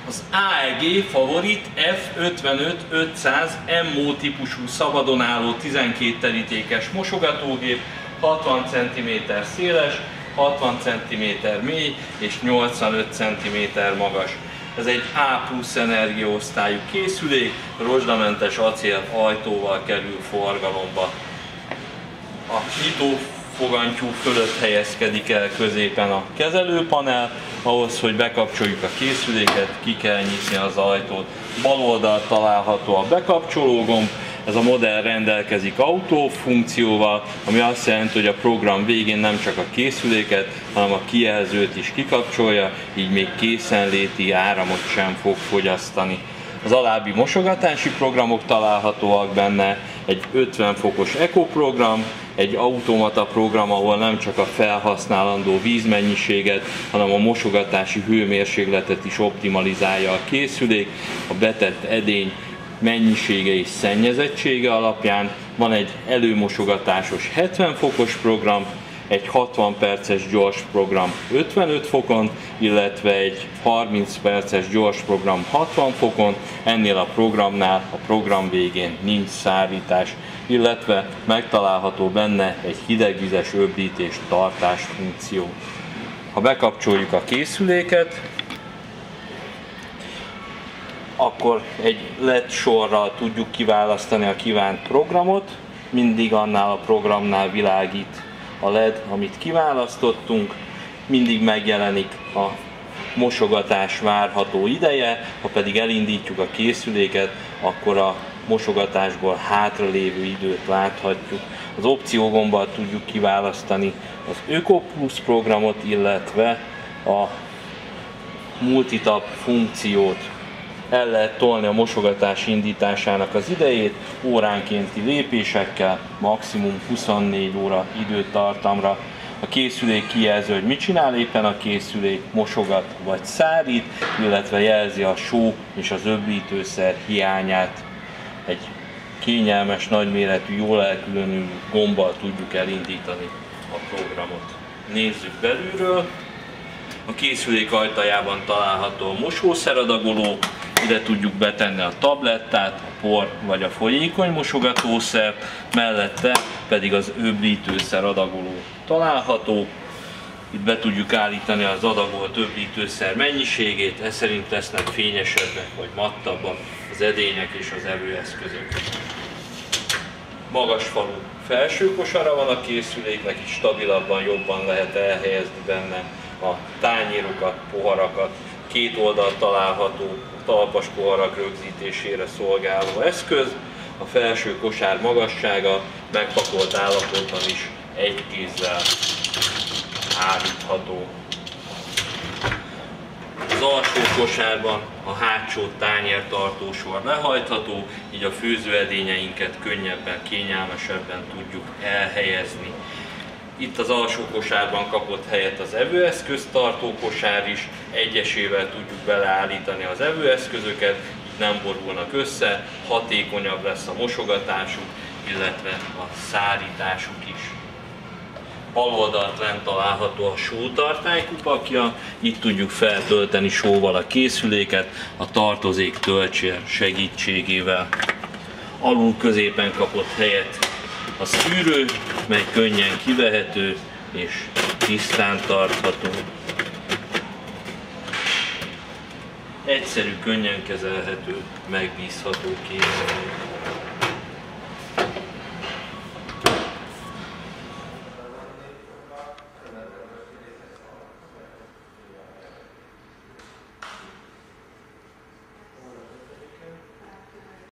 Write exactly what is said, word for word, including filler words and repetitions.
Az á e gé Favorit F ötvenöt ötszáz em o típusú szabadon álló tizenkét terítékes mosogatógép, hatvan centiméter széles, hatvan centiméter mély és nyolcvanöt centiméter magas. Ez egy á plusz energiaosztályú készülék, rozsdamentes acél ajtóval kerül forgalomba. A nyitófogantyú fölött helyezkedik el középen a kezelőpanel. Ahhoz, hogy bekapcsoljuk a készüléket, ki kell nyitni az ajtót. Bal oldalt található a bekapcsoló gomb. Ez a modell rendelkezik autó funkcióval, ami azt jelenti, hogy a program végén nem csak a készüléket, hanem a kijelzőt is kikapcsolja, így még készenléti áramot sem fog fogyasztani. Az alábbi mosogatási programok találhatóak benne, egy ötven fokos Eco program, egy automata program, ahol nem csak a felhasználandó vízmennyiséget, hanem a mosogatási hőmérsékletet is optimalizálja a készülék, a betett edény mennyisége és szennyezettsége alapján. Van egy előmosogatásos hetven fokos program, egy hatvan perces gyors program ötvenöt fokon, illetve egy harminc perces gyors program hatvan fokon. Ennél a programnál a program végén nincs szárítás, illetve megtalálható benne egy hidegvizes öblítés tartás funkció. Ha bekapcsoljuk a készüléket, akkor egy led sorral tudjuk kiválasztani a kívánt programot, mindig annál a programnál világít a led, amit kiválasztottunk, mindig megjelenik a mosogatás várható ideje, ha pedig elindítjuk a készüléket, akkor a mosogatásból hátralévő időt láthatjuk. Az opciógombbal tudjuk kiválasztani az Eco Plus programot, illetve a Multitap funkciót. El lehet tolni a mosogatás indításának az idejét óránkénti lépésekkel, maximum huszonnégy óra időtartamra. A készülék kijelzi, hogy mit csinál éppen a készülék, mosogat vagy szárít, illetve jelzi a só és az öblítőszer hiányát. Egy kényelmes, nagyméretű, jól elkülönülő gombbal tudjuk elindítani a programot. Nézzük belülről. A készülék ajtajában található a mosószeradagoló, ide tudjuk betenni a tablettát, a por vagy a folyékony mosogatószert, mellette pedig az öblítőszer adagoló található. Itt be tudjuk állítani az adagolt öblítőszer mennyiségét, ez szerint lesznek fényesebbek vagy mattabbak az edények és az evőeszközök. Magasfalú felső kosara van a készüléknek, itt stabilabban, jobban lehet elhelyezni benne a tányérokat, poharakat. Két oldalt található talpas poharak rögzítésére szolgáló eszköz. A felső kosár magassága megpakolt állapotban is egy kézzel állítható. Az alsó kosárban a hátsó tányértartósor lehajtható, így a főzőedényeinket könnyebben, kényelmesebben tudjuk elhelyezni. Itt az alsó kosárban kapott helyet az evőeszköztartó kosár is, egyesével tudjuk beleállítani az evőeszközöket, így nem borulnak össze, hatékonyabb lesz a mosogatásuk, illetve a szárításuk is. Bal oldalt lent található a sótartály kupakja, itt tudjuk feltölteni sóval a készüléket a tartozék töltsér segítségével. Alul középen kapott helyet a szűrő, mely könnyen kivehető és tisztán tartható. Egyszerű, könnyen kezelhető, megbízható készülék.